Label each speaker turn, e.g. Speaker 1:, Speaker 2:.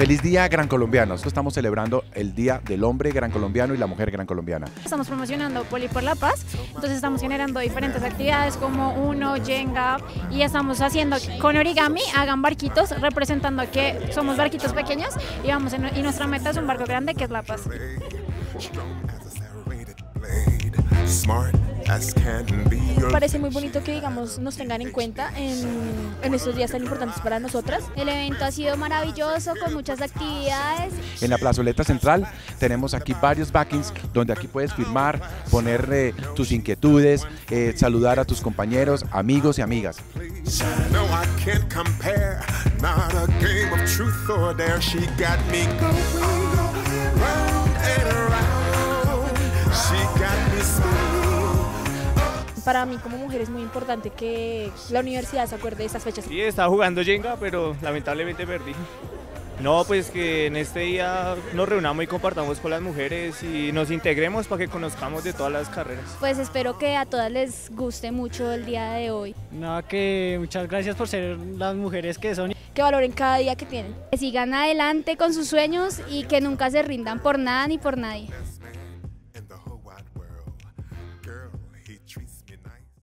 Speaker 1: Feliz Día Gran Colombiano. Nosotros estamos celebrando el Día del Hombre Gran Colombiano y la Mujer Gran Colombiana.
Speaker 2: Estamos promocionando Poli por la Paz, entonces estamos generando diferentes actividades como Uno, Jenga, y estamos haciendo con origami, hagan barquitos representando que somos barquitos pequeños y nuestra meta es un barco grande que es la paz.
Speaker 3: Me parece muy bonito que, digamos, nos tengan en cuenta en estos días tan importantes para nosotras.
Speaker 4: El evento ha sido maravilloso, con muchas actividades.
Speaker 1: En la plazoleta central tenemos aquí varios backings donde aquí puedes firmar, poner tus inquietudes, saludar a tus compañeros, amigos y amigas.
Speaker 3: Para mí como mujer es muy importante que la universidad se acuerde de estas fechas.
Speaker 5: Sí, estaba jugando Jenga, pero lamentablemente perdí. No, pues que en este día nos reunamos y compartamos con las mujeres y nos integremos para que conozcamos de todas las carreras.
Speaker 4: Pues espero que a todas les guste mucho el día de hoy.
Speaker 6: Nada, que muchas gracias por ser las mujeres que son.
Speaker 3: Que valoren cada día que tienen.
Speaker 4: Que sigan adelante con sus sueños y que nunca se rindan por nada ni por nadie.